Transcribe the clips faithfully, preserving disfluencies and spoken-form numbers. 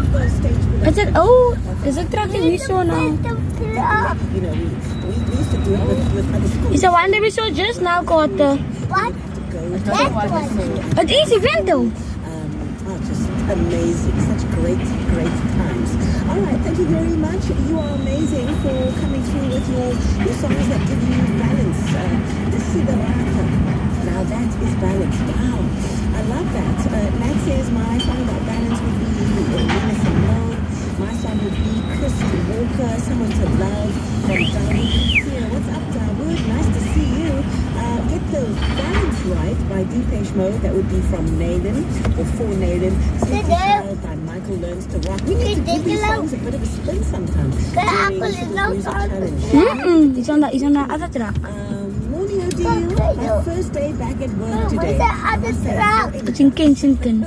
Is it? Oh, is it truck that we saw now? You know, we, we used to do it with, with other schools. Is the one that we saw just now, Carter? What? That one. It is event though. Um, oh, just amazing. Such great, great times. All right, thank you very much. You are amazing for coming through with your, your songs that give you balance. Uh, this is the Raka. Now that is balance. Wow. I love that. Uh, Matt says my song about balance would be Nina Simone. My song would be Chris Walker, Someone to Love from Dawood. Here, what's up, Dawood? Nice to see you. Uh, get the balance right by Depeche Mode. That would be from Nathan or for Nathan. Sleepy Child by Michael Learns to Rock. We need to give these songs a bit of a spin sometimes. Mm-mm. It's on the, it's on the other track. Um, morning, Odile. My first day back at work today. It's in Kensington.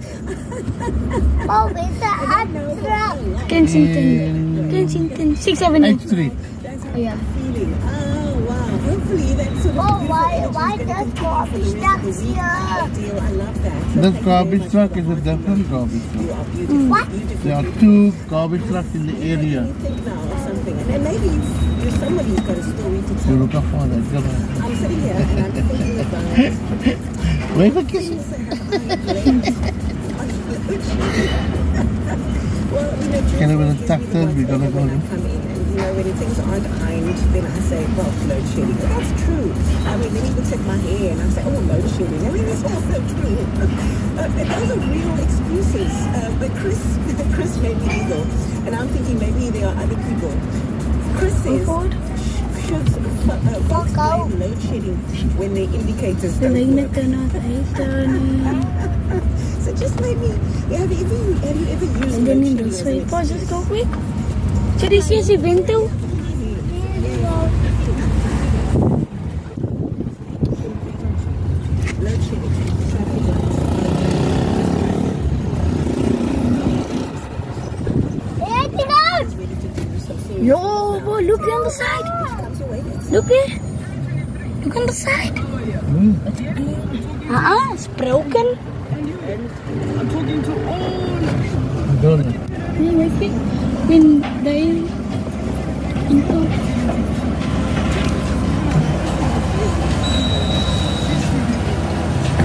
Oh, where's the other truck? Kensington. Kensington. six Avenue. H three. Oh, yeah. Feeling. Oh, wow. Hopefully that's sort of. Oh, why, why does garbage trucks here? I love that. The garbage truck is a different garbage truck. You are beautiful. What? There are two garbage trucks in the area. You think now of something, and maybe you, you're somebody who's got a story to You tell. look up for that. Go ahead. I'm sitting here and I'm thinking about. Wave a kiss. Well, you know, Can I with a tractor? We gotta go. When I come in, and you know, when things aren't ironed, then I say, well, load shedding. But that's true. I mean, then he looks at my hair and I say, oh, load shedding. I mean, it's also true. Uh, those are real excuses. Uh, but Chris, Chris made me giggle, and I'm thinking maybe there are other people. Chris says, should uh, folks blame load shedding when the indicators don't work? So just maybe, yeah, have you ever, have you ever used And then in the sweet pause, just go quick. So this is event too. load shedding? Traffic lights. Ready to do some serious Yo, boy, look on the side. comes away. It's Look here. Look on the side. Hmm. Uh-uh, it's broken. I'm talking to all. Don't. Hey, wait, wait. When they...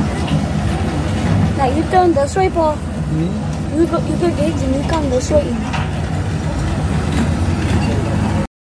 Like you turn this way, Paul. Hmm? You go, you go gauge and you come this way.